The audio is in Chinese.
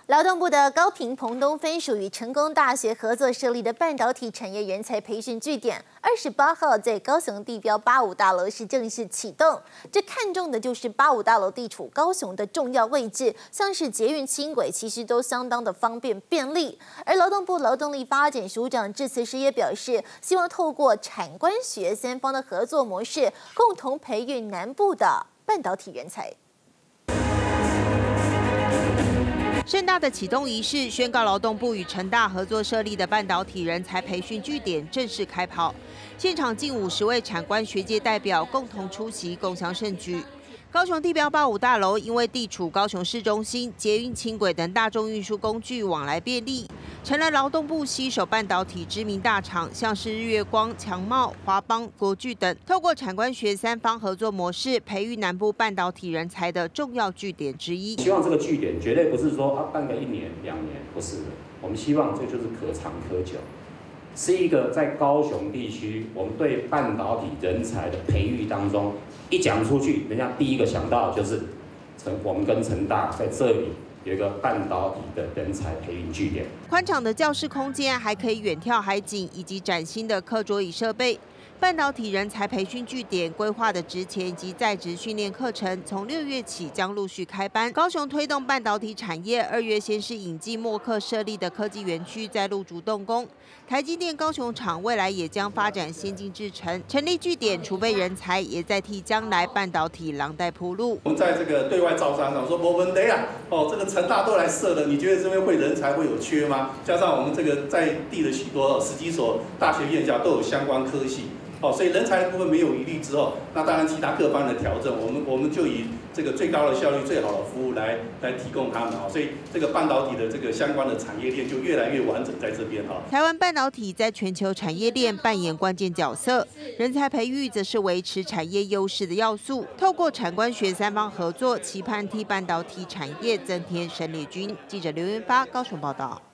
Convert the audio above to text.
劳动部的高屏澎东分署与成功大学合作设立的半导体产业人才培训据点，28号在高雄地标85大楼是正式启动。这看重的就是85大楼地处高雄的重要位置，像是捷运、轻轨，其实都相当的方便便利。而劳动部劳动力发展署长致辞时也表示，希望透过产官学三方的合作模式，共同培育南部的半导体人才。 盛大的启动仪式宣告劳动部与成大合作设立的半导体人才培训据点正式开跑，现场近50位产官学界代表共同出席，共襄盛举。高雄地标85大楼因为地处高雄市中心，捷运、轻轨等大众运输工具往来便利，成了劳动部携手半导体知名大厂，像是日月光、强茂、华邦、国巨等，透过产官学三方合作模式，培育南部半导体人才的重要据点之一。 希望这个据点绝对不是说办个1年、2年，不是的。我们希望这就是可长可久，是一个在高雄地区，我们对半导体人才的培育当中，一讲出去，人家第一个想到就是我们跟成大在这里。 有一个半导体的人才培育据点， 宽敞的教室空间还可以远眺海景，以及崭新的课桌椅设备。半导体人才培训据点规划的职前以及在职训练课程，从6月起将陆续开班。高雄推动半导体产业，2月先是引进默克设立的科技园区，在入竹动工。台积电高雄厂未来也将发展先进制程，成立据点储备人才，也在替将来半导体廊带铺路。 我们在这个对外招商上说，没问题啊，这个成大都来设了，你觉得这边会人才会有缺吗？加上我们这个在地的许多10几所大学院校都有相关科系。 所以人才的部分没有疑虑之后，那当然其他各方的调整，我们就以这个最高的效率、最好的服务来提供他们所以这个半导体的这个相关的产业链就越来越完整在这边台湾半导体在全球产业链扮演关键角色，人才培育则是维持产业优势的要素。透过产官学三方合作，期盼替半导体产业增添生力军。记者刘元发高雄报道。